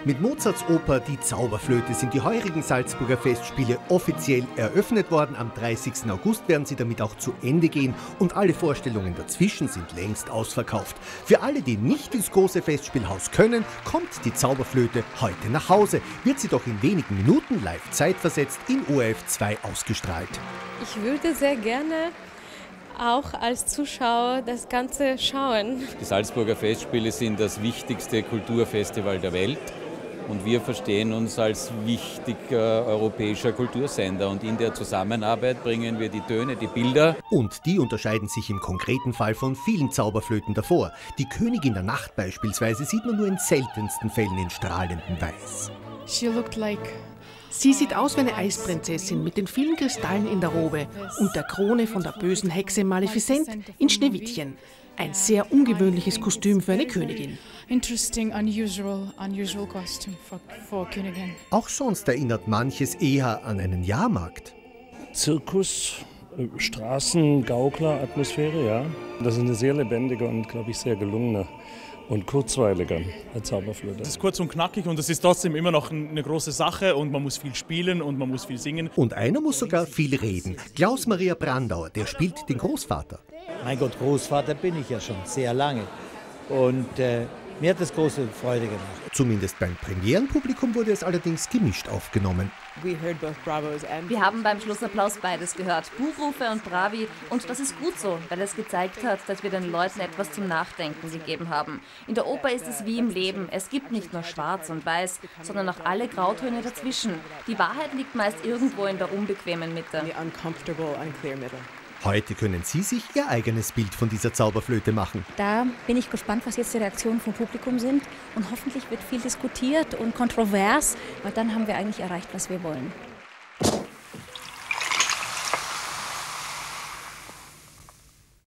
Mit Mozarts Oper Die Zauberflöte sind die heurigen Salzburger Festspiele offiziell eröffnet worden. Am 30. August werden sie damit auch zu Ende gehen und alle Vorstellungen dazwischen sind längst ausverkauft. Für alle, die nicht ins große Festspielhaus können, kommt die Zauberflöte heute nach Hause. Wird sie doch in wenigen Minuten live zeitversetzt in ORF 2 ausgestrahlt. Ich würde sehr gerne auch als Zuschauer das Ganze schauen. Die Salzburger Festspiele sind das wichtigste Kulturfestival der Welt und wir verstehen uns als wichtiger europäischer Kultursender und in der Zusammenarbeit bringen wir die Töne, die Bilder. Und die unterscheiden sich im konkreten Fall von vielen Zauberflöten davor. Die Königin der Nacht beispielsweise sieht man nur in seltensten Fällen in strahlendem Weiß. Sie sieht aus wie eine Eisprinzessin mit den vielen Kristallen in der Robe und der Krone von der bösen Hexe Maleficent in Schneewittchen. Ein sehr ungewöhnliches Kostüm für eine Königin. Unusual costume for Königin. Auch sonst erinnert manches eher an einen Jahrmarkt. Zirkus, Straßen, Gaukler, Atmosphäre, ja. Das ist eine sehr lebendige und, glaube ich, sehr gelungene und kurzweiliger Zauberflöte. Es ist kurz und knackig und es ist trotzdem immer noch eine große Sache und man muss viel spielen und man muss viel singen. Und einer muss sogar viel reden. Klaus-Maria Brandauer, der spielt den Großvater. Mein Gott, Großvater bin ich ja schon sehr lange und mir hat das große Freude gemacht. Zumindest beim Premierenpublikum wurde es allerdings gemischt aufgenommen. Wir haben beim Schlussapplaus beides gehört, Buhrufe und Bravi. Und das ist gut so, weil es gezeigt hat, dass wir den Leuten etwas zum Nachdenken gegeben haben. In der Oper ist es wie im Leben. Es gibt nicht nur Schwarz und Weiß, sondern auch alle Grautöne dazwischen. Die Wahrheit liegt meist irgendwo in der unbequemen Mitte. Heute können Sie sich Ihr eigenes Bild von dieser Zauberflöte machen. Da bin ich gespannt, was jetzt die Reaktionen vom Publikum sind. Und hoffentlich wird viel diskutiert und kontrovers, weil dann haben wir eigentlich erreicht, was wir wollen.